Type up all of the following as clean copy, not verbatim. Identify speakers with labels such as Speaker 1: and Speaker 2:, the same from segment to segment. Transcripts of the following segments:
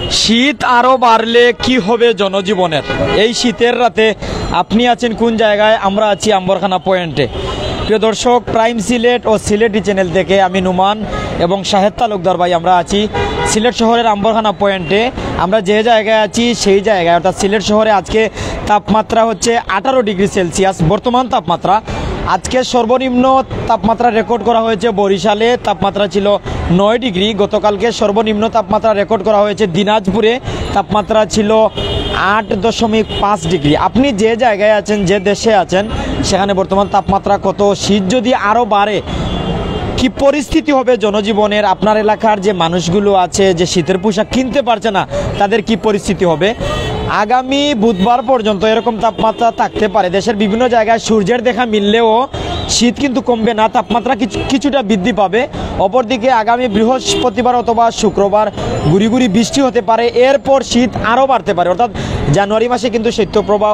Speaker 1: শীত আরও বাড়লে কি হবে জনজীবনের? এই শীতের রাতে আপনি আছেন কোন জায়গায়? আমরা আছি আম্বরখানা পয়েন্টে। প্রিয় দর্শক, প্রাইম সিলেট ও সিলেটি চ্যানেল থেকে আমি নুমান এবং শাহেদ তালুকদার ভাই আমরা আছি সিলেট শহরের আম্বরখানা পয়েন্টে। আমরা যে জায়গায় আছি সেই জায়গায়, অর্থাৎ সিলেট শহরে আজকে তাপমাত্রা হচ্ছে 18 ডিগ্রি সেলসিয়াস বর্তমান তাপমাত্রা। আজকে সর্বনিম্ন তাপমাত্রা রেকর্ড করা হয়েছে বরিশালে, তাপমাত্রা ছিল 9 ডিগ্রি। গতকালকে সর্বনিম্ন তাপমাত্রা রেকর্ড করা হয়েছে দিনাজপুরে, তাপমাত্রা ছিল 8.5 ডিগ্রি। আপনি যে জায়গায় আছেন, যে দেশে আছেন, সেখানে বর্তমান তাপমাত্রা কত? শীত যদি আরও বাড়ে কি পরিস্থিতি হবে জনজীবনের? আপনার এলাকার যে মানুষগুলো আছে, যে শীতের পোশাক কিনতে পারছে না, তাদের কি পরিস্থিতি হবে? আগামী বুধবার পর্যন্ত এরকম তাপমাত্রা থাকতে পারে। দেশের বিভিন্ন জায়গায় সূর্যের দেখা মিললেও শীত কিন্তু কমবে না, তাপমাত্রা কিছুটা বৃদ্ধি পাবে। অপরদিকে আগামী বৃহস্পতিবার অথবা শুক্রবার গুড়ি গুড়ি বৃষ্টি হতে পারে, এরপর শীত আরও বাড়তে পারে। অর্থাৎ জানুয়ারি মাসে কিন্তু শৈত্যপ্রবাহ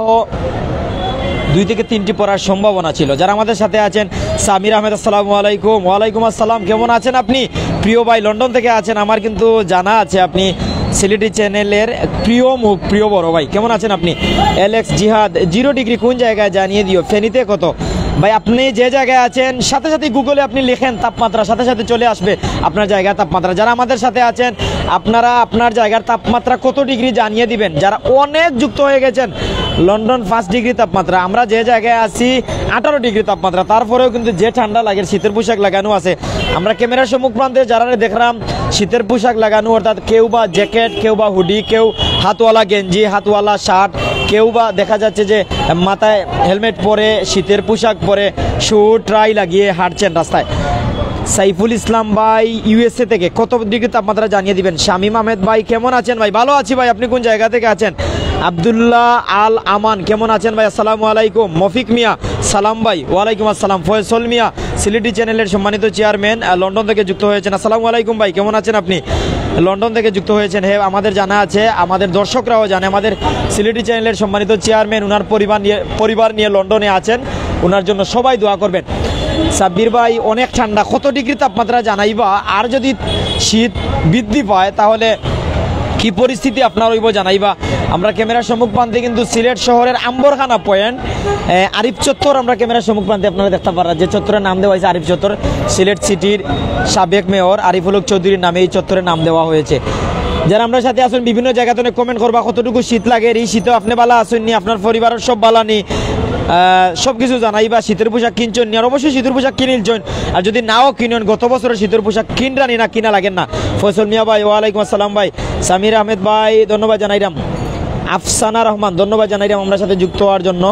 Speaker 1: 2 থেকে 3টি পড়ার সম্ভাবনা ছিল। যারা আমাদের সাথে আছেন, সামির আহমেদ, আসসালামু আলাইকুম। ওয়ালাইকুম আসসালাম, কেমন আছেন আপনি? প্রিয় ভাই লন্ডন থেকে আছেন, আমার কিন্তু জানা আছে আপনি সিলেটি চ্যানেলের প্রিয় মুখ, প্রিয় বড় ভাই। কেমন আছেন আপনি? এলেক্স জিহাদ, 0 ডিগ্রি কোন জায়গায় জানিয়ে দিও। ফেনীতে কত? ভাই আপনি যে জায়গায় আছেন সাথে সাথে গুগলে আপনি লেখেন তাপমাত্রা, সাথে সাথে চলে আসবে আপনার জায়গার তাপমাত্রা। যারা আমাদের সাথে আছেন, আপনারা আপনার জায়গার তাপমাত্রা কত ডিগ্রি জানিয়ে দিবেন। যারা অনেক যুক্ত হয়ে গেছেন, লন্ডন 5 ডিগ্রি তাপমাত্রা, আমরা যে জায়গায় আছি 18 ডিগ্রি তাপমাত্রা, তারপরেও কিন্তু যে ঠান্ডা লাগে, শীতের পোশাক লাগানো আছে। আমরা ক্যামেরার সম্মুখ প্রান্তে যারা দেখলাম শীতের পোশাক লাগানো, অর্থাৎ কেউ বা জ্যাকেট, কেউ বা হুডি, কেউ হাতওয়ালা গেঞ্জি, হাতওয়ালা শার্ট, কেউ বা দেখা যাচ্ছে যে মাথায় হেলমেট পরে, শীতের পোশাক পরে, শু ট্রাই লাগিয়ে হাঁটছেন রাস্তায়। সাইফুল ইসলাম ভাই ইউএসএ থেকে কত ডিগ্রি তাপমাত্রা জানিয়ে দিবেন। শামীম আহমেদ ভাই কেমন আছেন? ভাই ভালো আছি ভাই, আপনি কোন জায়গা থেকে আছেন? আবদুল্লাহ আল আমান কেমন আছেন ভাই? আসসালামু আলাইকুম। মফিক মিয়া সালাম ভাই, ওয়ালাইকুম আসসালাম। ফয়সল মিয়া সিলেটি চ্যানেলের সম্মানিত চেয়ারম্যান, লন্ডন থেকে যুক্ত হয়েছেন। আসসালামু আলাইকুম ভাই, কেমন আছেন আপনি? লন্ডন থেকে যুক্ত হয়েছেন। হ্যাঁ, আমাদের জানা আছে, আমাদের দর্শকরাও জানে, আমাদের সিলেটি চ্যানেলের সম্মানিত চেয়ারম্যান ওনার পরিবার নিয়ে লন্ডনে আছেন। ওনার জন্য সবাই দোয়া করবেন। সাব্বির ভাই অনেক ঠান্ডা, কত ডিগ্রি তাপমাত্রা জানাইবা? আর যদি শীত বৃদ্ধি পায় তাহলে কি পরিস্থিতি আপনার হইব জানাইবা। আমরা ক্যামেরার সম্মুখ প্রান্তে কিন্তু সিলেট শহরের আম্বরখানা পয়েন্ট, আরিফ চত্বর, আমরা ক্যামেরার সম্মুখ প্রান্তে আপনারা দেখতে পারেন যে চত্বরের নাম দেওয়া হয়েছে আরিফ চত্বর। সিলেট সিটির সাবেক মেয়র আরিফুল হক চৌধুরীর নামে এই চত্বরের নাম দেওয়া হয়েছে। যারা আমরা সাথে আসুন, বিভিন্ন জায়গাতে কমেন্ট করবা কতটুকু শীত লাগে। এই শীতে আপনি বালা আসুননি, আপনার পরিবারের সব বালা নি, সব কিছু জানাইবা। শীতের পোশাক কিনছেন নি? আর অবশ্যই শীতের পোশাক কিনছেন, আর যদি নাও কিনেন গত বছরের শীতের পোশাক কিনরানি না কিনা লাগেন না। ফয়সল মিয়া ভাই ওয়ালাইকুম আসসালাম ভাই। সামির আহমেদ ভাই ধন্যবাদ জানাইরাম। আফসানা রহমান ধন্যবাদ জানাইরাম আমরা সাথে যুক্ত হওয়ার জন্য।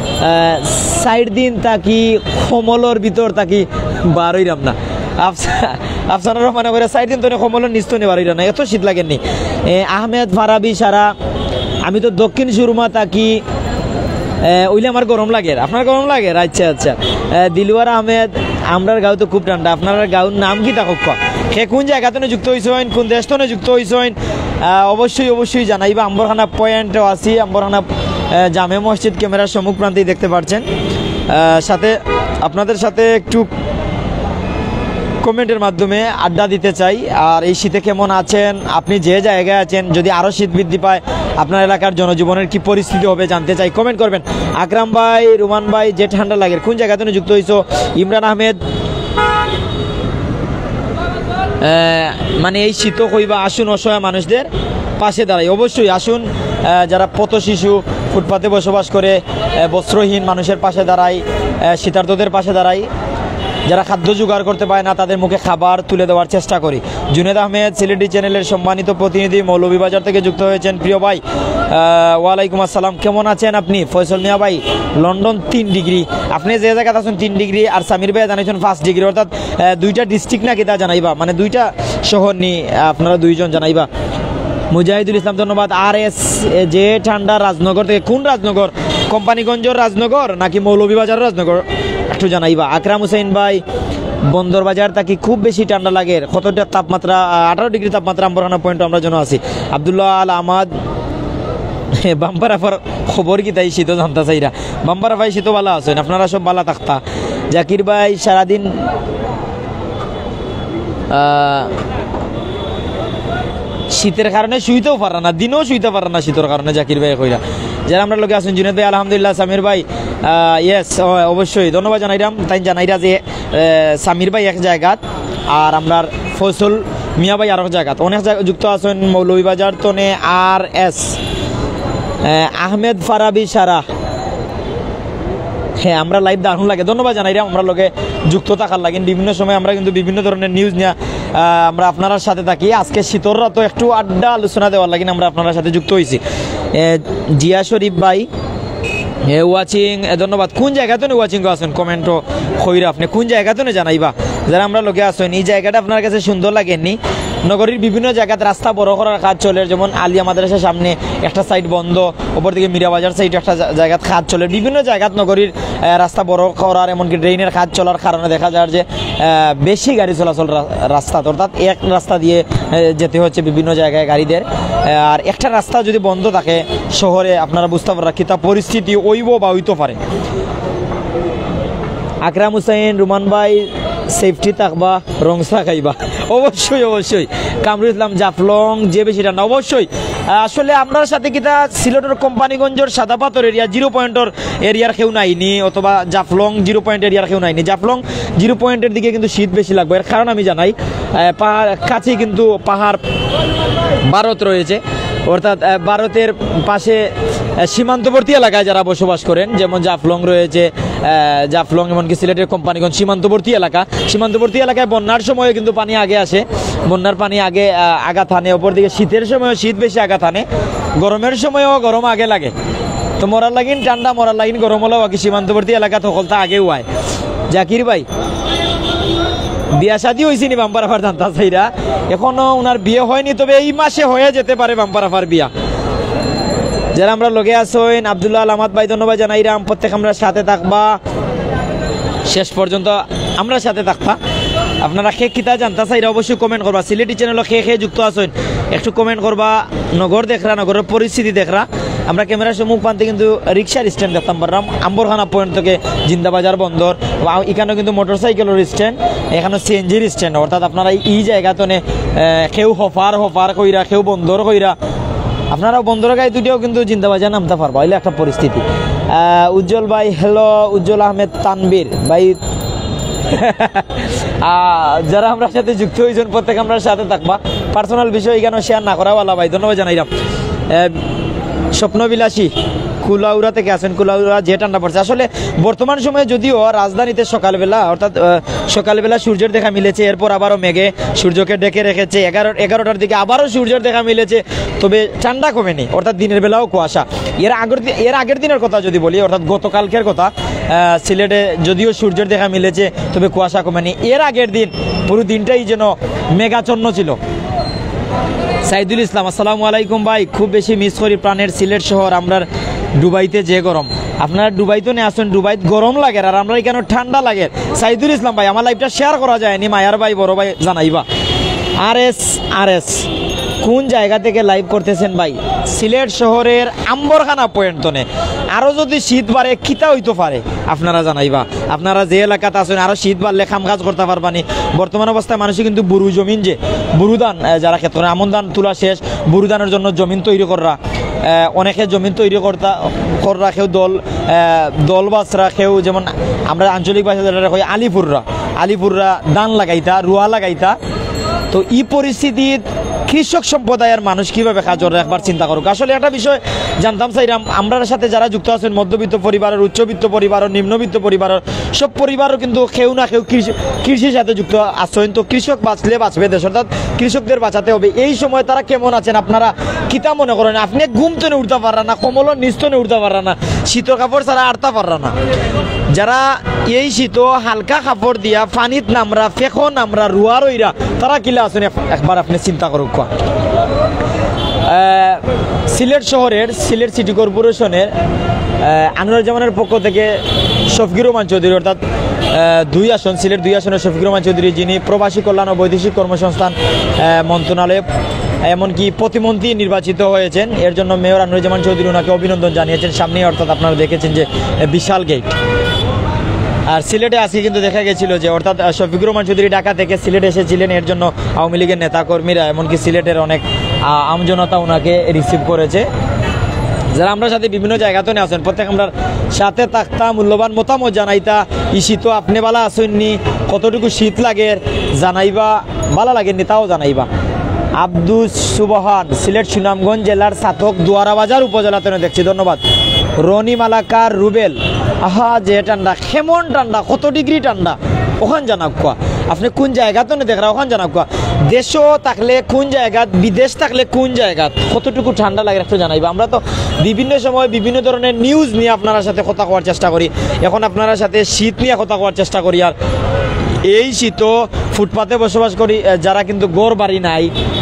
Speaker 1: 60 দিন তাকি কমলর ভিতর তাকি বার হইরাম না। আফসানা রহমান 60 দিন তো কমলর নিচ তো বার হইরাম না, এত শীত লাগেননি। আহমেদ ফারাবি সারা, আমি তো দক্ষিণ সুরমা তাকি, ওইলে আমার গরম লাগে। আপনার গরম লাগে? আচ্ছা আচ্ছা। দিলওয়ার আহমেদ, আমরার গাঁও তো খুব ঠান্ডা। আপনার গাঁওর নাম কি তা কক্ষ? সে কোন জায়গাতে যুক্ত হয়েছেন, কোন দেশ তো যুক্ত হয়েছেন? অবশ্যই অবশ্যই জানাইবা। আম্বরখানা পয়েন্টও আছি, আম্বরখানা জামে মসজিদ ক্যামেরার সম্মুখ প্রান্তেই দেখতে পাচ্ছেন। সাথে আপনাদের সাথে একটু কমেন্টের মাধ্যমে আড্ডা দিতে চাই। আর এই শীতে কেমন আছেন আপনি? যে জায়গায় আছেন, যদি আরও শীত বৃদ্ধি পায় আপনার এলাকার জনজীবনের কি পরিস্থিতি হবে জানতে চাই, কমেন্ট করবেন। আকরাম ভাই, রুমান ভাই, যে ঠান্ডা লাগে কোন জায়গাতে যুক্ত হয়েছো? ইমরান আহমেদ, মানে এই শীত কইবা আসুন অসহায় মানুষদের পাশে দাঁড়াই। অবশ্যই আসুন, যারা পথ শিশু ফুটপাতে বসবাস করে, বস্ত্রহীন মানুষের পাশে দাঁড়াই, শীতার্তদের পাশে দাঁড়াই, যারা খাদ্য জোগাড় করতে পারে না তাদের মুখে খাবার তুলে দেওয়ার চেষ্টা করি। জুনেদ আহমেদ সিলেটি চ্যানেলের সম্মানিত প্রতিনিধি মৌলভীবাজার থেকে যুক্ত হয়েছেন। প্রিয় ভাই ওয়ালাইকুম আসসালাম, কেমন আছেন আপনি? ফয়সল মিয়া ভাই লন্ডন 3 ডিগ্রি, আপনি যে জায়গাতে আছেন 3 ডিগ্রি, আর সামির ভাই জানাইছেন 5 ডিগ্রি, অর্থাৎ 2টা ডিস্ট্রিক্ট নাকি তা জানাইবা, মানে 2টা শহর নি আপনারা 2 জন জানাইবা। মুজাহিদুল ইসলাম ধন্যবাদ। RS যে ঠান্ডা রাজনগর থেকে, কোন রাজনগর? কোম্পানিগঞ্জের রাজনগর নাকি মৌলভীবাজারের রাজনগর একটু জানাইবা। আকরাম হুসেন ভাই বন্দর বাজার তাকে খুব বেশি ঠান্ডা লাগে, কতটা তাপমাত্রা? 18 ডিগ্রি তাপমাত্রা আম্বরখানা পয়েন্ট আমরা যেন আছি। আবদুল্লাহ আল আহমদ বাম্পার আফার খবর কি তাই শীত জানতা চাইরা? বাম্পার ভাই শীত বালা আছেন, আপনারা সব বালা থাকতা। জাকির ভাই সারাদিন শীতের কারণে শুইতেও পারে না, দিনেও শুইতে পারে না শীতের কারণে। জাকির ভাই কইরা যারা আমরা লোকে আছেন, জুনেদ ভাই আলহামদুলিল্লাহ, সামির ভাই ইয়েস অবশ্যই ধন্যবাদ জানাইলাম। তাই জানাইরা যে সামির ভাই এক জায়গাত আর আমরা ফসল মিয়া ভাই আরেক জায়গাত, অনেক জায়গা যুক্ত আছেন। মৌলভীবাজার তনে আর এস আহমেদ ফারাবি সারা, হ্যাঁ আমরা লাইভ দারুণ লাগে, ধন্যবাদ জানাইলাম। আমরা লোকে যুক্ত থাকার লাগেন, বিভিন্ন সময় আমরা কিন্তু বিভিন্ন ধরনের নিউজ নিয়ে আমরা আপনার সাথে থাকি। আজকে শীতর রাত একটু আড্ডা আলোচনা দেওয়ার লাগেন আমরা আপনার সাথে যুক্ত হয়েছি। জিয়া শরীফ ভাই ওয়াচিং, ধন্যবাদ। কোন জায়গাতে ওয়াচিং আছেন কমেন্টও কইরা, আপনি কোন জায়গাতে জানাইবা যারা আমরা লোকে আসেন। এই জায়গাটা আপনার কাছে সুন্দর লাগেননি? নগরীর বিভিন্ন জায়গাতে রাস্তা বড় করার কাজ চলে, যেমন আলিয়া মাদ্রাসার সামনে একটা সাইড বন্ধ, ওপর দিকে মীরাবাজার সাইড একটা জায়গাত কাজ চলে। বিভিন্ন জায়গাত নগরীর রাস্তা বড় করার এমনকি ড্রেনের কাজ চলার কারণে দেখা যায় যে বেশি গাড়ি চলাচল রাস্তা, অর্থাৎ এক রাস্তা দিয়ে যেতে হচ্ছে বিভিন্ন জায়গায় গাড়িদের। আর একটা রাস্তা যদি বন্ধ থাকে শহরে, আপনারা বুঝতে পারেন কি তা পরিস্থিতি ওইব বা হইতে পারে। আকরাম হুসাইন, রুমান ভাই সেফটি থাকবা, রংসা খাইবা, অবশ্যই অবশ্যই। কামরুল ইসলাম জাফলং যে বেশি রান্না, অবশ্যই। আসলে আপনার সাথে কিতা সিলেটের কোম্পানিগঞ্জের সাদা পাথর এরিয়া 0 পয়েন্টের এরিয়ার কেউ নাইনি, অথবা জাফলং 0 পয়েন্ট এরিয়ার কেউ নাইনি। জাফলং 0 পয়েন্টের দিকে কিন্তু শীত বেশি লাগবে, এর কারণ আমি জানাই। পাহাড় কাছেই কিন্তু পাহাড় ভারত রয়েছে, অর্থাৎ ভারতের পাশে সীমান্তবর্তী এলাকায় যারা বসবাস করেন, যেমন জাফলং রয়েছে, জাফলং এমনকি সিলেটের কোম্পানিগঞ্জ সীমান্তবর্তী এলাকা। সীমান্তবর্তী এলাকায় বন্যার সময় কিন্তু পানি আগে আসে, বন্যার পানি আগে আঘাত আনে। অপরদিকে শীতের সময়ও শীত বেশি আঘাত আনে, গরমের সময়ও গরম আগে লাগে। তো মরার লাগিন ঠান্ডা, মরার লাগিন গরম হলেও আগে সীমান্তবর্তী এলাকা সকলটা আগেও হয়। জাকির ভাই বিয়া শাদী হয়েছে নি বাম্পার আফার জানতা চাইরা? এখনো ওনার বিয়ে হয়নি, তবে এই মাসে হয়ে যেতে পারে বাম্পার আফার বিয়া। যারা আমরা লগে আসেন, আব্দুল্লাহ আহমদ ভাই ধন্যবাদ জানাইরাম। প্রত্যেক আমরা সাথে থাকবা, শেষ পর্যন্ত আমরা সাথে থাকবা। আপনারা খে কিতা জানতা চাইরা অবশ্যই কমেন্ট করবা। সিলেটি চ্যানেল খে যুক্ত আছেন একটু কমেন্ট করবা। নগর দেখরা, নগরের পরিস্থিতি দেখরা। আমরা ক্যামেরার সম্মুখ পান্তে কিন্তু রিক্সার স্ট্যান্ড দেখতাম পারলাম, আম্বরখানা পয়েন্ট থেকে জিন্দাবাজার বন্দর। এখানেও কিন্তু মোটরসাইকেলের স্ট্যান্ড, এখানে সিএনজির স্ট্যান্ড। অর্থাৎ আপনারা এই জায়গাতে কেউ হফার কইরা, কেউ বন্দর কইরা, আপনারাও বন্দরের গায়ে দুটিও কিন্তু জিন্দাবাজার নামতে পারবো, এলে একটা পরিস্থিতি। উজ্জ্বল ভাই হ্যালো, উজ্জ্বল আহমেদ তানবীর ভাই যারা আমরা সাথে যুক্ত হয়েছেন প্রত্যেক আমরা সাথে থাকবা। পার্সোনাল বিষয় এখানে শেয়ার না করা ওয়ালা ভাই ধন্যবাদ জানাইলাম। স্বপ্নবিলাসী কুলাউড়া থেকে আসেন, কুলাউড়া যে ঠান্ডা পড়ছে। আসলে বর্তমান সময়ে যদিও রাজধানীতে সকালবেলা, অর্থাৎ সকালবেলা সূর্যের দেখা মিলেছে, এরপর আবারও মেঘে সূর্যকে ডেকে রেখেছে। 11টার দিকে আবারও সূর্যের দেখা মিলেছে, তবে ঠান্ডা কমেনি, অর্থাৎ দিনের বেলাও কুয়াশা। এর আগের দিনের কথা যদি বলি, অর্থাৎ গতকালকের কথা, সিলেটে যদিও সূর্যের দেখা মিলেছে তবে কুয়াশা কমেনি। এর আগের দিন পুরো দিনটাই যেন মেঘাচ্ছন্ন ছিল। সাইদুল ইসলাম আসসালামু আলাইকুম ভাই, খুব বেশি মিস করি প্রাণের সিলেট শহর। আমরা দুবাইতে যে গরম, আপনারা দুবাইতে নিয়ে আসেন, দুবাইত গরম লাগে আর আমরা এখানে ঠান্ডা লাগে। সাইদুল ইসলাম ভাই আমার লাইভটা শেয়ার করা যায়নি, মায়ার ভাই বড় ভাই জানাইবা। আর এস কোন জায়গা থেকে লাইভ করতেছেন ভাই? সিলেট শহরের আম্বরখানা পয়েন্ট তনে। আরও যদি শীত বাড়ে কিতা হইতে পারে আপনারা জানাইবা। আপনারা যে এলাকাতে আছেন আরও শীত বাড়লে কাম কাজ করতে পারবানি। বর্তমান অবস্থায় মানুষই কিন্তু বুরু জমিন, যে বুরুদান যারা ক্ষেত্রে আমন ধান তোলা শেষ, বুরুদানের জন্য জমিন তৈরি করা, অনেকে জমিন তৈরি করা, কেউ দল বাসরা, কেউ যেমন আমরা আঞ্চলিক ভাষা যেটা কই আলিপুররা ধান লাগাইতা, রুয়া লাগাইতা। তো এই পরিস্থিতির কৃষক সম্প্রদায়ের মানুষ কিভাবে কাজ করে একবার চিন্তা করুক। আসলে একটা বিষয় জানতাম চাইলাম, আমরা সাথে যারা যুক্ত আছেন মধ্যবিত্ত পরিবারের, উচ্চবিত্ত পরিবারের, নিম্নবিত্ত পরিবারের, সব পরিবারও কিন্তু কেউ না কেউ কৃষির সাথে যুক্ত আছেন। তো কৃষক বাঁচলে বাঁচবে দেশ, অর্থাৎ কৃষকদের বাঁচাতে হবে। এই সময় তারা কেমন আছেন আপনারা কিতা মনে করেন? আপনি ঘুম তো উঠতে পারেন না, কমলর নিচ তো উঠতে পারেন না, শীতের কাপড় ছাড়া আড়তে পারেন না। যারা এই শীত হালকা কাপড় দিয়া পানিত নামরা, ফেঁকো নামরা, রুয়া রইরা, তারা কিলা আছেন একবার আপনি চিন্তা করুক। সিলেট শহরের, সিলেট সিটি কর্পোরেশনের আনোয়ারুজ্জামানের পক্ষ থেকে শফিকুর রহমান চৌধুরী, অর্থাৎ 2 আসন, সিলেট 2 আসনের শফিকুর রহমান চৌধুরী, যিনি প্রবাসী কল্যাণ ও বৈদেশিক কর্মসংস্থান মন্ত্রণালয়ে এমনকি প্রতিমন্ত্রী নির্বাচিত হয়েছেন। এর জন্য মেয়র আনোয়ারুজ্জামান চৌধুরী ওনাকে অভিনন্দন জানিয়েছেন। সামনেই অর্থাৎ আপনারা দেখেছেন যে বিশাল গেট। আর সিলেটে আজকে কিন্তু দেখা গেছিল যে অর্থাৎ শফিকুর রহমান চৌধুরী ঢাকা থেকে সিলেট এসেছিলেন। এর জন্য আওয়ামী লীগের নেতাকর্মীরা, এমনকি সিলেটের অনেক আমজনতা ওনাকে রিসিভ করেছে। যারা আমরা সাথে বিভিন্ন জায়গাতে নিয়ে আসেন প্রত্যেক আমরা সাথে থাকতাম, মূল্যবান মতামত জানাইতা। ই শীতও আপনি বালা আসেননি, কতটুকু শীত লাগে জানাইবা, বালা লাগেননি তাও জানাইবা। আব্দুস সুবহান সিলেট সুনামগঞ্জ জেলার সাতক দুয়ারাবাজার উপজেলাতে দেখছি, ধন্যবাদ। রনি মালাকার রুবেল, আহা যে ঠান্ডা, কেমন ঠান্ডা, কত ডিগ্রি ঠান্ডা ওখান জানাব কোয়া, আপনি কোন জায়গাতে দেখরা ওখান জানাব কোয়া, দেশও থাকলে কোন জায়গা, বিদেশ থাকলে কোন জায়গা, কতটুকু ঠান্ডা লাগে একটু জানাইবা। আমরা তো বিভিন্ন সময় বিভিন্ন ধরনের নিউজ নিয়ে আপনার সাথে কথা কওয়ার চেষ্টা করি, এখন আপনার সাথে শীত নিয়ে কথা কওয়ার চেষ্টা করি। আর এই শীতও ফুটপাতে বসবাস করি যারা কিন্তু ঘর বাড়ি নাই,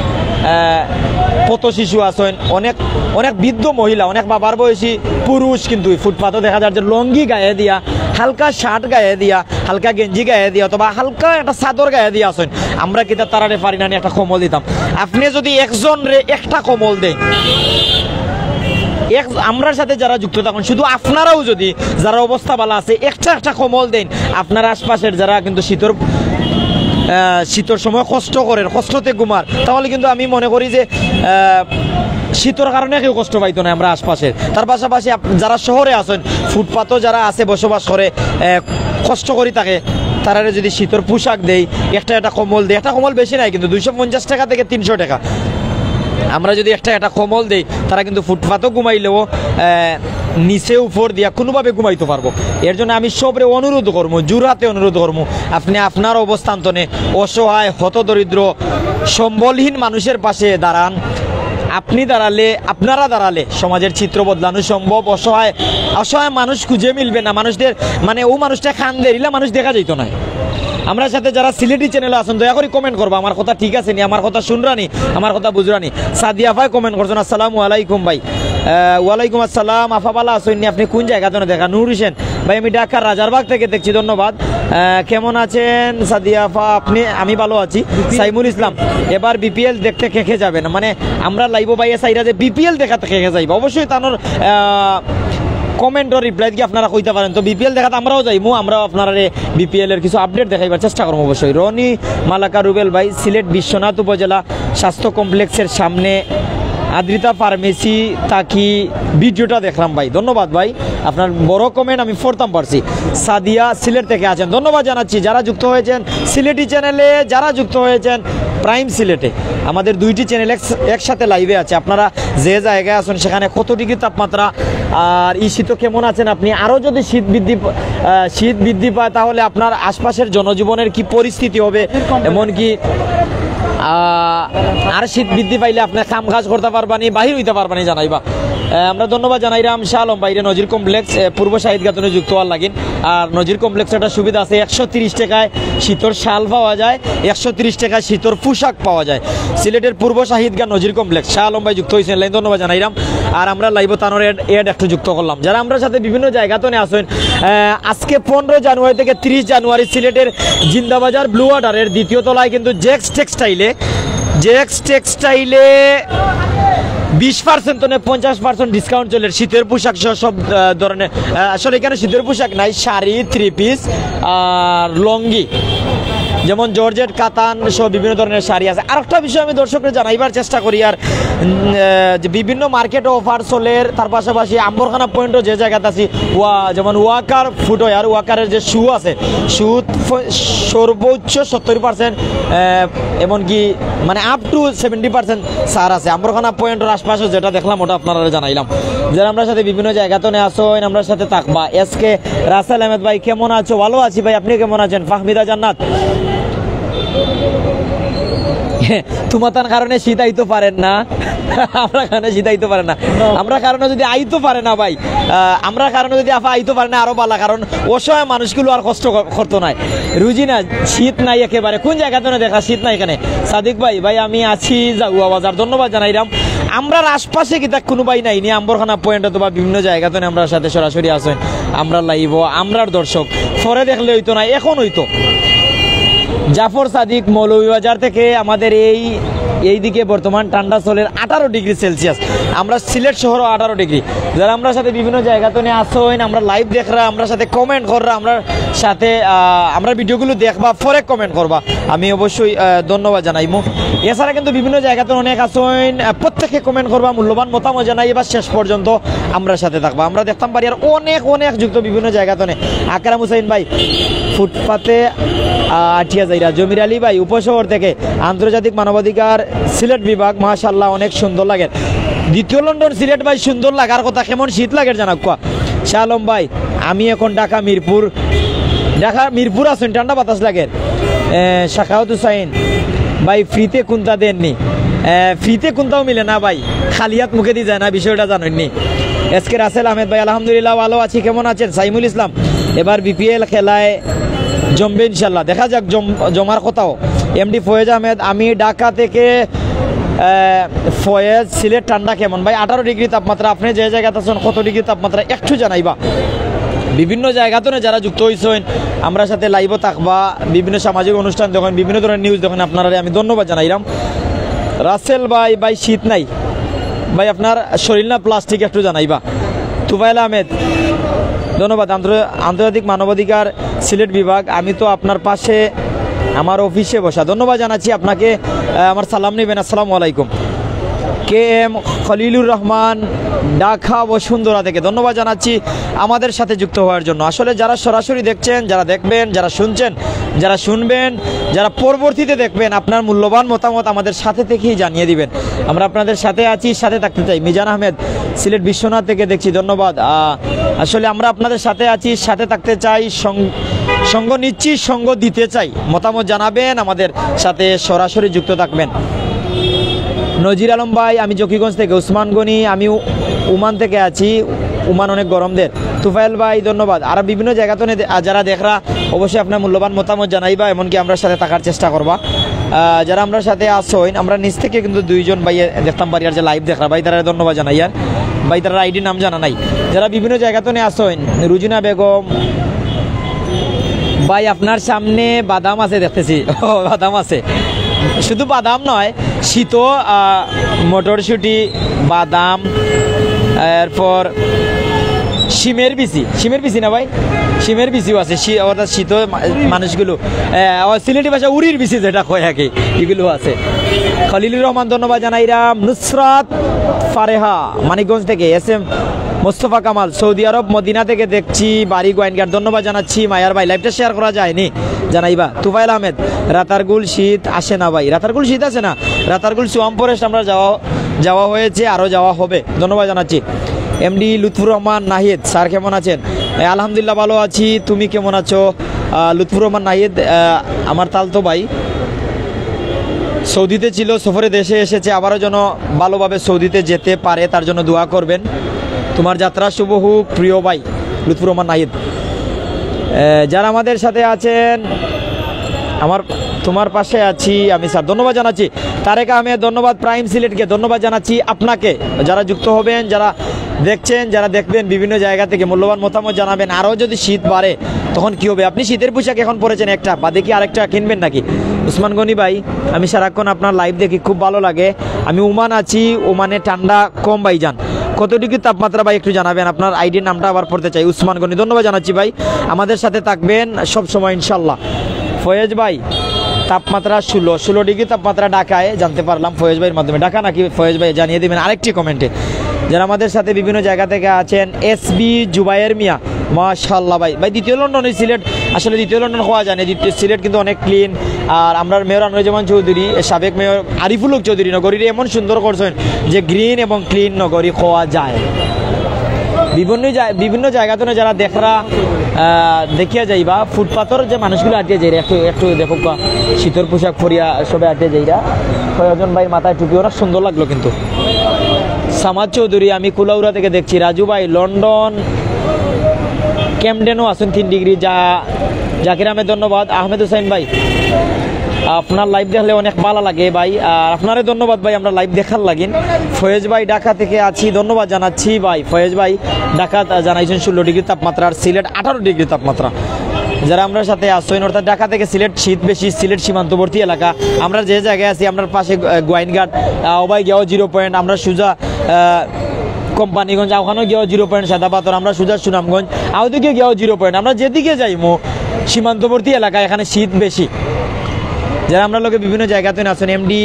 Speaker 1: পথ শিশু আছেন, অনেক অনেক বৃদ্ধ মহিলা, অনেক বাবার বয়সী পুরুষ কিন্তু ফুটপাতও দেখা যায় যে লঙ্গি গায়ে দিয়া, হালকা শার্ট গায়ে দিয়া, হালকা গেঞ্জি গায়ে দিয়া, অথবা হালকা একটা চাদর গায়ে দিয়া আছেন। আমরা কিন্তু তারারে পারি না একটা কম্বল দিতাম। আপনি যদি একজন রে একটা কম্বল দেন, আমরার সাথে যারা যুক্ত থাকুন, শুধু আপনারাও যদি যারা অবস্থা ভালো আছে একটা কম্বল দেন, আপনার আশপাশের যারা কিন্তু শীতের সময় কষ্ট করেন, কষ্টতে ঘুমার, তাহলে কিন্তু আমি মনে করি যে শীতের কারণে কেউ কষ্ট পাইতো না আমরা আশপাশের। তার পাশাপাশি যারা শহরে আছেন, ফুটপাতও যারা আছে বসবাস করে, কষ্ট করি থাকে, তারা যদি শীতের পোশাক দেই, একটা কম্বল দেয়, একটা কম্বল বেশি নাই কিন্তু 250 টাকা থেকে 300 টাকা, আমরা যদি একটা কম্বল দেই, তারা কিন্তু ফুটপাতও ঘুমাইলেও নিচে উপর দিয়া কোনোভাবে ঘুমাইতে পারবো। এর জন্য আমি সবরে অনুরোধ করবো, জোরাতে অনুরোধ করবো, আপনি আপনার অবস্থান্তনে অসহায় হতদরিদ্র সম্বলহীন মানুষের পাশে দাঁড়ান। আপনি দাঁড়ালে, আপনারা দাঁড়ালে সমাজের চিত্র বদলানো সম্ভব। অসহায় মানুষ খুঁজে মিলবে না, মানুষদের মানে ও মানুষটা খান দেরিলা মানুষ দেখা যেত না। আমরা সাথে যারা সিলেটি চ্যানেলে আছেন দয়া করে কমেন্ট করবো, আমার কথা ঠিক আছে নি, আমার কথা শুনরানি, আমার কথা বুঝরানি। সাদিয়া ভাই কমেন্ট করছেন, আসসালামু আলাইকুম ভাই। ওয়ালাইকুম আসসালাম, আফা বালা আসেননি, আপনি কোন জায়গাতে দেখা? নূর হোসেন ভাই, আমি ঢাকার রাজারবাগ থেকে দেখছি, ধন্যবাদ। কেমন আছেন সাদিয়া আফা? আমি ভালো আছি। সাইমুল ইসলাম, এবার বিপিএল দেখতে খেখে যাবেন, মানে আমরা লাইভ ভাইয়া সাইরা যে বিপিএল দেখাতে খেখে যাইব, অবশ্যই তানোর কমেন্ট ও রিপ্লাই দিয়ে আপনারা কইতে পারেন। তো বিপিএল দেখাতে আমরাও যাইমু, আমরাও আপনারা বিপিএল এর কিছু আপডেট দেখাইবার চেষ্টা করবো অবশ্যই। রনি মালাকা রুবেল ভাই, সিলেট বিশ্বনাথ উপজেলা স্বাস্থ্য কমপ্লেক্সের সামনে আদ্রিতা ফার্মেসি তাকি ভিডিওটা দেখলাম ভাই, ধন্যবাদ ভাই, আপনার বড় কমেন্ট আমি পড়তাম পারছি। সাদিয়া সিলেট থেকে আছেন, ধন্যবাদ জানাচ্ছি যারা যুক্ত হয়েছেন সিলেটি চ্যানেলে, যারা যুক্ত হয়েছেন প্রাইম সিলেটে। আমাদের দুইটি চ্যানেল একসাথে লাইভে আছে, আপনারা যে জায়গায় আছেন সেখানে কত ডিগ্রি তাপমাত্রা আর এই শীত কেমন আছেন আপনি। আরও যদি শীত বৃদ্ধি পায় তাহলে আপনার আশপাশের জনজীবনের কি পরিস্থিতি হবে, এমনকি আর শীত বৃদ্ধি পাইলে আপনার কাম কাজ করতে পারবানি, বাহির হইতে পারবানি জানাইবা। আমরা ধন্যবাদ জানাইলাম শাহ আলম বাইরে নজির কমপ্লেক্স পূর্ব শাহিদ গাতনে যুক্ত হওয়ার লাগিন। আর নজির কমপ্লেক্সে একটা সুবিধা আছে, 130 টাকায় শীতর শাল পাওয়া যায়, 130 টাকায় শীতর পোশাক পাওয়া যায়। সিলেটের পূর্ব শাহিদ গা নজির কমপ্লেক্স, শাহ আলম ভাই যুক্ত হয়েছেন, লাইন ধন্যবাদ জানাইলাম। আর আমরা লাইভ তানোর এড একটু যুক্ত করলাম। যারা আমরা সাথে বিভিন্ন জায়গাতে আসেন, আজকে 15 জানুয়ারি থেকে 30 জানুয়ারি সিলেটের জিন্দাবাজার ব্লু ওয়াটারের দ্বিতীয় তলায় কিন্তু জেক্স টেক্সটাইলে 20% থেকে 50% ডিসকাউন্ট চলে, শীতের পোশাক সহ সব ধরনের। আসলে এখানে শীতের পোশাক নাই, শাড়ি, 3 পিস আর লঙ্গি, যেমন জর্জেট, কাতান সহ বিভিন্ন ধরনের শাড়ি আছে। আর একটা বিষয় আমি দর্শকদের জানাইবার চেষ্টা করি, আর যে বিভিন্ন মার্কেট অফার চলে, তার পাশাপাশি আম্বরখানা পয়েন্টও যে জায়গাতে আছি, যেমন ওয়াকার ফুটওয়্যার, ওয়াকারের যে শু আছে, শু সর্বোচ্চ 70%, এমনকি মানে আপ টু 70% ছাড় আছে। আম্বরখানা পয়েন্টের আশপাশে যেটা দেখলাম ওটা আপনারা জানাইলাম। যারা আমরা সাথে বিভিন্ন জায়গাতে আসেন, আমরা সাথে থাকবা। এসকে রাসেল আহমেদ ভাই, কেমন আছো? ভালো আছি ভাই, আপনি কেমন আছেন? ফাহমিদা জান্নাত, তোমার কারণে শীত আইতে পারেন না, আমরা কারণে শীত আইতে পারে না, আমরা কারণে যদি আইতে পারে না ভাই, আমরা কারণে যদি আফা আইতে পারে না আরো ভালো, কারণ অসহায় মানুষগুলো আর কষ্ট করতো না। রুজি না, শীত নাই একেবারে, কোন জায়গাতে দেখা শীত নাই এখানে। সাদিক ভাই আমি আছি জাগুয়া বাজার, ধন্যবাদ জানাইলাম। আমরা আশপাশে কি কোনো ভাই নাই নি আম্বরখানা পয়েন্ট অথবা বিভিন্ন জায়গাতে আমরা সাথে সরাসরি আসেন, আমরা লাইভ, আমরার দর্শক পরে দেখলে হইতো না, এখন হইতো। জাফর সাদিক মৌলভীবাজার থেকে আমাদের এই এইদিকে বর্তমান ঠান্ডা চলে 18 ডিগ্রি সেলসিয়াস। আমরা সিলেট শহর 18 ডিগ্রি। যারা আমরা সাথে বিভিন্ন জায়গাতে নিয়ে আসেন, আমরা লাইভ দেখরা, আমরা সাথে কমেন্ট কররা, আমরা সাথে আমরা ভিডিওগুলো দেখবা, পরে কমেন্ট করবা, আমি অবশ্যই ধন্যবাদ জানাইমু। এছাড়া কিন্তু বিভিন্ন জায়গাতে অনেক আসেন, প্রত্যেকে কমেন্ট করবা, মূল্যবান মতামত জানাই। এবার শেষ পর্যন্ত আমরা সাথে থাকবা। আমরা দেখতাম পারি আর অনেক অনেক যুক্ত বিভিন্ন জায়গাতে। আকরাম হুসাইন ভাই ফুটপাতে আঠিয়া যাইরা, জমির আলী ভাই উপশহর থেকে, আন্তর্জাতিক মানবাধিকার সিলেট বিভাগ, মাশাআল্লাহ অনেক সুন্দর লাগে। দ্বিতীয় লন্ডন সিলেট ভাই সুন্দর লাগার কথা, কেমন শীত লাগে জানাক কোয়া। শাহ আলম ভাই আমি এখন ঢাকা মিরপুর আছেন, ঠান্ডা বাতাস লাগে। শাখাওয়াত হুসাইন ভাই ফ্রিতে কোনটা দেননি, ফ্রিতে কোনটাও মিলে না ভাই, খালিয়াত মুখে দিয়ে যায় না, বিষয়টা জানেননি। এসকে রাসেল আহমেদ ভাই আলহামদুলিল্লাহ ভালো আছি, কেমন আছেন? সাইমুল ইসলাম এবার বিপিএল খেলায় জমবে ইনশাল্লাহ, দেখা যাক জমার কথাও। এমডি ফয়েজ আহমেদ আমি ঢাকা থেকে। ফয়েজ সিলেট ঠান্ডা কেমন ভাই? 18 ডিগ্রি তাপমাত্রা। আপনি যে জায়গাতে আছেন কত ডিগ্রি তাপমাত্রা একটু জানাইবা। বিভিন্ন জায়গাতে যারা যুক্ত হয়েছেন আমরা সাথে লাইভও থাকবা, বিভিন্ন সামাজিক অনুষ্ঠান দেখেন, বিভিন্ন ধরনের নিউজ দেখেন, আপনারা আমি ধন্যবাদ জানাইলাম। রাসেল ভাই শীত নাই ভাই, আপনার শরীর না প্লাস্টিক একটু জানাইবা। তুফাইল আহমেদ ধন্যবাদ। আন্তর্জাতিক মানবাধিকার সিলেট বিভাগ, আমি তো আপনার পাশে আমার অফিসে বসা, ধন্যবাদ জানাচ্ছি আপনাকে। আমার সালাম নেবেন, আসসালামু আলাইকুম। কে এম খলিলুর রহমান ঢাকা বসুন্ধরা থেকে, ধন্যবাদ জানাচ্ছি আমাদের সাথে যুক্ত হওয়ার জন্য। আসলে যারা সরাসরি দেখছেন, যারা দেখবেন, যারা শুনছেন, যারা শুনবেন, যারা পরবর্তীতে দেখবেন, আপনার মূল্যবান মতামত আমাদের সাথে থেকেই জানিয়ে দিবেন। আমরা আপনাদের সাথে আছি, সাথে থাকতে চাই। মিজান আহমেদ সিলেট বিশ্বনাথ থেকে দেখছি, ধন্যবাদ। আসলে আমরা আপনাদের সাথে আছি, সাথে থাকতে চাই, সঙ্গ নিচ্ছি, সঙ্গ দিতে চাই। মতামত জানাবেন, আমাদের সাথে সরাসরি যুক্ত থাকবেন। নজির আলম ভাই আমি জকিগঞ্জ থেকে। উসমান গনি আমি ওমান থেকে আছি, ওমান অনেক গরমদের। তুফাইল ভাই ধন্যবাদ। আর বিভিন্ন জায়গাতে যারা দেখরা অবশ্যই আপনার মূল্যবান মতামত জানাইবা, এমনকি আমরা সাথে থাকার চেষ্টা করবা। যারা আমরা সাথে আসেন, আমরা নিচ থেকে কিন্তু 2 জন ভাই দেখতাম পারি আর যে লাইভ দেখরা ভাই, তারা ধন্যবাদ জানাই। আর ভাই তারা আইডি নাম জানা নাই। যারা বিভিন্ন জায়গাতে আসেন, রুজিনা বেগম ভাই আপনার সামনে বাদাম আছে দেখতেছি। বাদাম আছে, শুধু বাদাম নয়, শীত মটরশুঁটি, বাদাম, এরপর শিমের বিচি না ভাই, শিমের বিচিও আছে, অর্থাৎ শীত মানুষগুলো সিলেটি ভাষা উড়ির বিচি যেটা কয় আর কি, এগুলো আছে। খলিলুর রহমান ধন্যবাদ জানাইরাম। নুসরাত ফারেহা মানিকগঞ্জ থেকে। SM Mostafa Kamal Saudi Arab Medina থেকে দেখছি, বাড়ি গোয়াইনঘাট, ধন্যবাদ জানাচ্ছি। মায়ার ভাই লাইভটা শেয়ার করা যায়নি, জানাইবা। তুফাইল আহমেদ রাতারগুল শীত আসে না ভাই, রাতারগুল শীত আসে না, রাতারগুল সোয়াম ফরেস্ট আমরা যাওয়া হয়েছে, আরও যাওয়া হবে, ধন্যবাদ জানাচ্ছি। এমডি লুৎফুর রহমান নাহিদ স্যার কেমন আছেন? আলহামদুলিল্লাহ ভালো আছি, তুমি কেমন আছো? লুৎফুর রহমান নাহিদ আমার তালতো ভাই, সৌদিতে ছিল, সফরে দেশে এসেছে, আবারও যেন ভালোভাবে সৌদিতে যেতে পারে, তার জন্য দোয়া করবেন। তোমার যাত্রা শুভ হোক প্রিয় ভাই লুৎফুর রহমান নাহিদ। যারা আমাদের সাথে আছেন, তোমার পাশে আছি আমি স্যার, ধন্যবাদ জানাচ্ছি। তারেক আহমেদ ধন্যবাদ। প্রাইম সিলেটকে ধন্যবাদ জানাচ্ছি আপনাকে। যারা যুক্ত হবেন, যারা দেখছেন, যারা দেখবেন, বিভিন্ন জায়গা থেকে মূল্যবান মতামত জানাবেন। আরও যদি শীত বাড়ে তখন কি হবে? আপনি শীতের পোশাক এখন পরেছেন একটা, বা দেখি আরেকটা কিনবেন নাকি? উসমান গনি ভাই আমি সারাক্ষণ আপনার লাইভ দেখি, খুব ভালো লাগে। আমি ওমান আছি, ওমানে ঠান্ডা কম ভাই যান, কত ডিগ্রি তাপমাত্রা ভাই একটু জানাবেন। আপনার আইডির নামটা আবার পড়তে চাই। উসমান গনি ধন্যবাদ জানাচ্ছি ভাই, আমাদের সাথে থাকবেন সব সময় ইনশাল্লাহ। ফয়েজ ভাই তাপমাত্রা 16 ডিগ্রি তাপমাত্রা ঢাকায়, জানতে পারলাম ফয়েজ ভাইয়ের মাধ্যমে। ঢাকা নাকি ফয়েজ ভাই জানিয়ে দেবেন আরেকটি কমেন্টে। যারা আমাদের সাথে বিভিন্ন জায়গা থেকে আছেন, SB জুবায়ের মিয়া মাশাআল্লাহ ভাই। দ্বিতীয় লন্ডনে সিলেট, আসলে দ্বিতীয় লন্ডন হওয়া যায় না, সিলেট কিন্তু অনেক ক্লিন। আর আমরা মেয়র আনোয়ারুজ্জামান চৌধুরী, সাবেক মেয়র আরিফুল হক চৌধুরী নগরীর এমন সুন্দর করছেন যে গ্রিন এবং ক্লিন নগরী হওয়া যায়। বিভিন্ন জায়গাতে যারা দেখরা দেখিয়া যাইবা, ফুটপাথর যে মানুষগুলো আটিয়ে যাই, একটু দেখো শীতের পোশাক পরিয়া সবাই আটিয়ে যাইরা। কয়েকজন ভাই মাথায় টুপি, অনেক সুন্দর লাগলো কিন্তু। সামাদ চৌধুরী আমি কুলাউড়া থেকে দেখছি। রাজু ভাই লন্ডন ক্যামডেনও আছেন 3 ডিগ্রি। জাকির আহমেদ ধন্যবাদ। আহমেদ হুসাইন ভাই আপনার লাইভ দেখলে অনেক ভালো লাগে ভাই, আর আপনারে ধন্যবাদ ভাই, আমরা লাইভ দেখার লাগিন। ফয়েজ ভাই ঢাকা থেকে আছি, ধন্যবাদ জানাচ্ছি ভাই। ফয়েজ ভাই ঢাকা জানাইছেন 16 ডিগ্রি তাপমাত্রা, আর সিলেট 18 ডিগ্রি তাপমাত্রা। যারা আমরা সাথে আসছেন, অর্থাৎ ঢাকা থেকে সিলেট শীত বেশি, সিলেট সীমান্তবর্তী এলাকা। আমরা যে জায়গায় আছি, আমরা পাশে গোয়াইনঘাট, ওবাই গিয়েও 0 পয়েন্ট, আমরা সোজা কোম্পানিগঞ্জ, ওখানেও গিয়েও 0 পয়েন্ট সাদা পাথর, আমরা সোজা সুনামগঞ্জ, আউদিকে গিয়েও 0 পয়েন্ট। আমরা যেদিকে যাইমো সীমান্তবর্তী এলাকায় এখানে শীত বেশি। যারা আমরা লোকে বিভিন্ন জায়গাতে আছেন, এমডি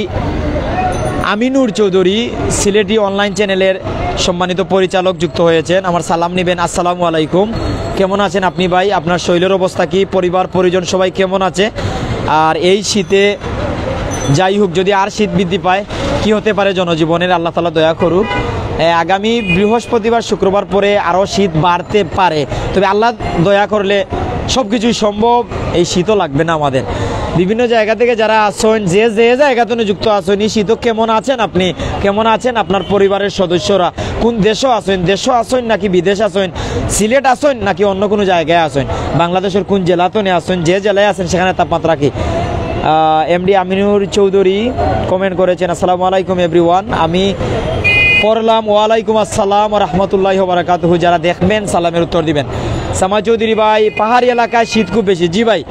Speaker 1: আমিনুর চৌধুরী সিলেটি অনলাইন চ্যানেলের সম্মানিত পরিচালক যুক্ত হয়েছেন, আমার সালাম নেবেন। আসসালামু আলাইকুম, কেমন আছেন আপনি ভাই? আপনার শরীরের অবস্থা কি? পরিবার পরিজন সবাই কেমন আছে? আর এই শীতে যাই হোক, যদি আর শীত বৃদ্ধি পায় কি হতে পারে জনজীবনের, আল্লাহ তাআলা দয়া করুক। আগামী বৃহস্পতিবার শুক্রবার পরে আরও শীত বাড়তে পারে, তবে আল্লাহ দয়া করলে সব কিছুই সম্ভব। এই শীতও লাগবে না আমাদের। বিভিন্ন জায়গা থেকে যারা আসেন, যে যে জায়গাতে যুক্ত আছেন, এই শীতও কেমন আছেন আপনি, কেমন আছেন আপনার পরিবারের সদস্যরা, কোন দেশও আসেন নাকি বিদেশ আসেন, সিলেট আসেন নাকি অন্য কোনো জায়গায় আসেন, বাংলাদেশের কোন জেলাতে আসেন, যে জেলায় আছেন সেখানে তাপমাত্রা কি? এমডি আমিনুর চৌধুরী কমেন্ট করেছেন, আসসালামু আলাইকুম এভরিওয়ান। আমি পড়লাম ওয়ালাইকুম আসসালাম রহমতুল্লাহি ওয়া বারাকাতুহু। যারা দেখবেন সালামের উত্তর দিবেন। সামা চৌধুরী ভাই, পাহাড়ি এলাকায় শীত খুব বেশি। জি ভাই।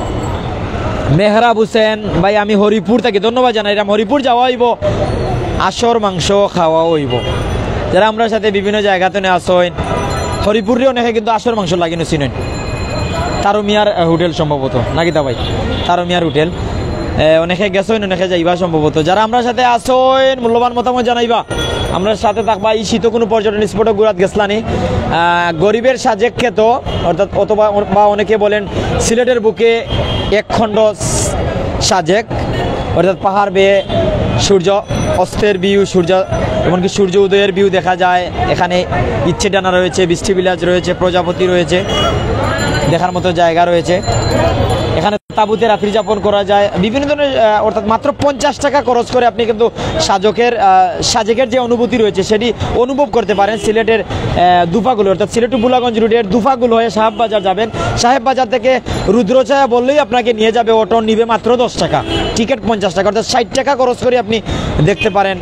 Speaker 1: মেহরাব হোসেন ভাই, আমি হরিপুর থাকি, ধন্যবাদ জানাই। হরিপুর যাওয়া হইব, আসর মাংস খাওয়া হইব। যারা আমরা সাথে বিভিন্ন জায়গাতে আসেন, হরিপুরে অনেকে কিন্তু আসর মাংস লাগে না, চিনেন? তারমিয়ার হোটেল সম্ভবত, নাকি তা ভাই? তারমিয়ার হোটেল অনেকে গেছেন, অনেকে যাইবা সম্ভবত। যারা আমরা সাথে আসেন, মূল্যবান মতামত জানাইবা, আমরা সাথে থাকবা। এই শীত কোনো পর্যটন স্পটে ঘুরাত গেছলানি, গরিবের সাজেক খেত, অর্থাৎ অথবা বা অনেকে বলেন সিলেটের বুকে একখণ্ড সাজেক, অর্থাৎ পাহাড় বেয়ে সূর্য অস্তের ভিউ, এমনকি সূর্য উদয়ের ভিউ দেখা যায়। এখানে ইচ্ছে ডানা রয়েছে, বৃষ্টি বিলাস রয়েছে, প্রজাপতি রয়েছে, দেখার মতো জায়গা রয়েছে। এখানে তাঁবুতে রাত্রি যাপন করা যায় বিভিন্ন ধরনের, অর্থাৎ মাত্র 50 টাকা খরচ করে আপনি কিন্তু সাজেকের যে অনুভূতি রয়েছে সেটি অনুভব করতে পারেন। সিলেটের দুফাগুলো, অর্থাৎ সিলেট টু বুলাগঞ্জ রুটের দুফাগুলো হয়ে সাহেব বাজার যাবেন। সাহেব বাজার থেকে রুদ্রছায়া বললেই আপনাকে নিয়ে যাবে, অটো নিবে মাত্র 10 টাকা, টিকিট 50 টাকা, অর্থাৎ 60 টাকা খরচ করে আপনি দেখতে পারেন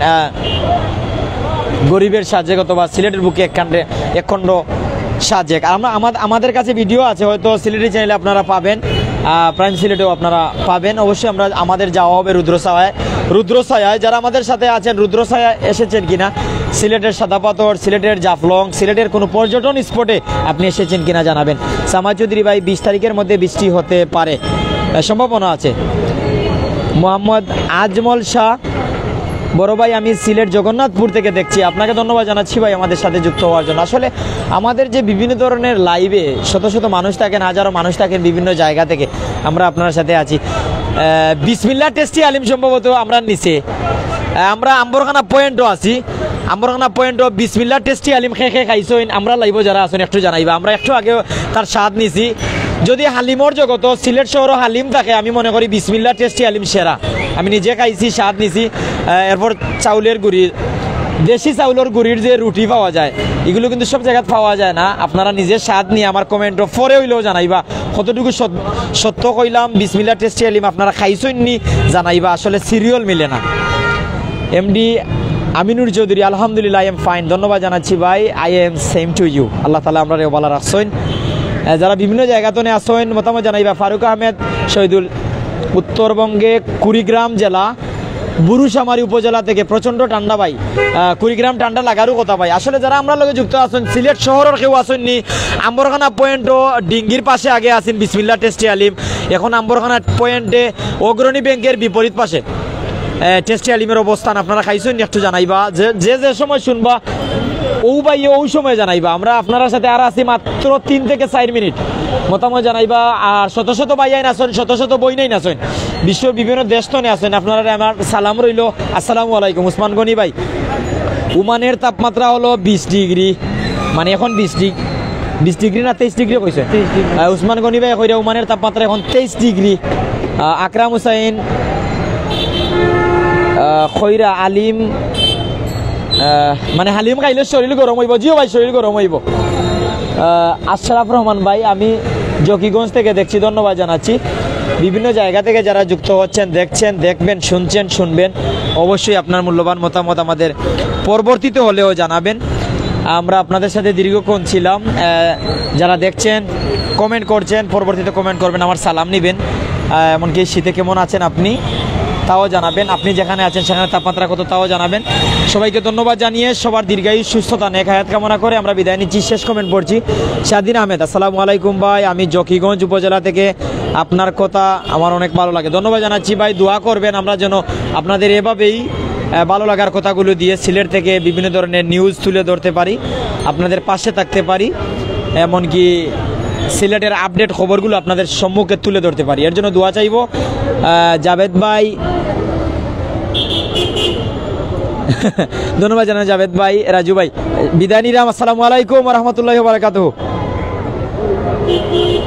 Speaker 1: গরিবের সাজেক অথবা সিলেটের বুকে একখণ্ড সাজেক। আমাদের কাছে ভিডিও আছে, হয়তো সিলেটি চ্যানেলে আপনারা পাবেন, প্রাইম সিলেটেও আপনারা পাবেন। অবশ্যই আমাদের যাওয়া হবে রুদ্রছায়ায়। যারা আমাদের সাথে আছেন, রুদ্রছায়া এসেছেন কিনা, সিলেটের সাদাপাথর, সিলেটের জাফলং, সিলেটের কোনো পর্যটন স্পটে আপনি এসেছেন কিনা জানাবেন। সামা চৌধুরী ভাই, 20 তারিখের মধ্যে বৃষ্টি হতে পারে, সম্ভাবনা আছে। মোহাম্মদ আজমল শাহ, বড় ভাই আমি সিলেট জগন্নাথপুর থেকে দেখছি, আপনাকে ধন্যবাদ জানাচ্ছি ভাই আমাদের সাথে যুক্ত হওয়ার জন্য। আসলে আমাদের যে বিভিন্ন ধরনের লাইভে শত শত মানুষ থাকেন, হাজারো মানুষ থাকেন বিভিন্ন জায়গা থেকে, আমরা আপনার সাথে আছি। বিসমিল্লাহ টেস্টি আলিম সম্ভবত আমরা নিচে, আমরা আম্বরখানা পয়েন্টও আছি, আম্বরখানা পয়েন্টও বিসমিল্লাহ টেস্টি আলিম খেয়ে খাইছেন, আমরা লাইভ যারা আছেন একটু জানাইবা। আমরা একটু আগেও তার স্বাদ নিছি। যদি হালিমর জগত সিলেট শহরও হালিম থাকে, আমি মনে করি বিসমিল্লাহ টেস্টি আলিম সেরা। আমি নিজে খাইছি, স্বাদ নিছি। এরপর চাউলের গুড়ি, দেশি চাউলের গুড়ির যে রুটি পাওয়া যায়, এগুলো কিন্তু সব জায়গায় পাওয়া যায় না। আপনারা নিজে স্বাদ নিয়ে আমার কমেন্টও পরে হইলেও জানাইবা, কতটুকু সত্য কইলাম। বিসমিল্লাহ টেস্টি আলিম আপনারা খাইছেন নি জানাইবা, আসলে সিরিয়াল মিলে না। এমডি আমিনুর চৌধুরী, আলহামদুলিল্লাহ আই এম ফাইন, ধন্যবাদ জানাচ্ছি ভাই। I am same to you, আল্লাহ তাআলা আমরা ভালো রাখছেন। যারা বিভিন্ন জায়গাতে আসেন মতামত জানাইবা। ফারুক আহমেদ শহীদুল, উত্তরবঙ্গে কুড়িগ্রাম জেলা বুরুসামারি উপজেলা থেকে প্রচণ্ড ঠান্ডা ভাই। কুড়িগ্রাম ঠান্ডা লাগারও কথা ভাই। আসলে যারা আমরা লগে যুক্ত আছেন, সিলেট শহরের কেউ আসেননি, আম্বরখানা পয়েন্টও ডিঙ্গির পাশে আগে আছেন বিসমিল্লাহ টেস্টি আলিম, এখন আম্বরখানা পয়েন্টে অগ্রণী ব্যাংকের বিপরীত পাশে টেস্টি আলিমের অবস্থান। আপনারা খাইছেন একটু জানাইবা, যে সময় শুনবা ও ভাই ওই সময় জানাইবা। আমরা আপনারা সাথে আর আছি মাত্র 3 থেকে 4 মিনিট, মতামত জানাইবা। আর শত শত ভাইয়াই নাচেন, শত শত বই নাই নাচেন, বিশ্বের বিভিন্ন দেশ তো আছেন, আপনারা আমার সালাম রইল, আসসালামু আলাইকুম। উসমান গনি ভাই, ওমানের তাপমাত্রা হলো 20 ডিগ্রি, মানে এখন 20 ডিগ্রি না 23 ডিগ্রি কইছে উসমান গনি ভাই কইরা, ওমানের তাপমাত্রা এখন 23 ডিগ্রি। আকরাম হুসাইন খৈরা আলিম, মানে হালিম খাইলে শরীর গরম হইব, জিও ভাই শরীর গরম হইব। আশরাফ রহমান ভাই, আমি জকিগঞ্জ থেকে দেখছি, ধন্যবাদ জানাচ্ছি। বিভিন্ন জায়গা থেকে যারা যুক্ত হচ্ছেন, দেখছেন, দেখবেন, শুনবেন, অবশ্যই আপনার মূল্যবান মতামত আমাদের পরবর্তীতে হলেও জানাবেন। আমরা আপনাদের সাথে দীর্ঘক্ষণ ছিলাম। যারা দেখছেন কমেন্ট করছেন, পরবর্তীতে কমেন্ট করবেন, আমার সালাম নেবেন। এমনকি শীতে কেমন আছেন আপনি তাও জানাবেন, আপনি যেখানে আছেন সেখানে তাপমাত্রা কত তাও জানাবেন। সবাইকে ধন্যবাদ জানিয়ে সবার দীর্ঘায়ু সুস্থতা নেক হায়াত কামনা করে আমরা বিদায় নিচ্ছি। শেষ কমেন্ট পড়ছি শাদিন আহমেদ, আসসালামু আলাইকুম ভাই, আমি জকিগঞ্জ উপজেলা থেকে, আপনার কথা আমার অনেক ভালো লাগে। ধন্যবাদ জানাচ্ছি ভাই, দোয়া করবেন আমরা যেন আপনাদের এভাবেই ভালো লাগার কথাগুলো দিয়ে সিলেট থেকে বিভিন্ন ধরনের নিউজ তুলে ধরতে পারি, আপনাদের পাশে থাকতে পারি, এমনকি সিলেটের আপডেট খবরগুলো আপনাদের সম্মুখে তুলে ধরতে পারি। এর জন্য দোয়া চাইব। জাভেদ ভাই ধন্যবাদ জানাই জাভেদ ভাই, রাজু ভাই, বিদায় নিলাম। আসসালামু আলাইকুম ওয়া রাহমাতুল্লাহি ওয়া বারাকাতুহু।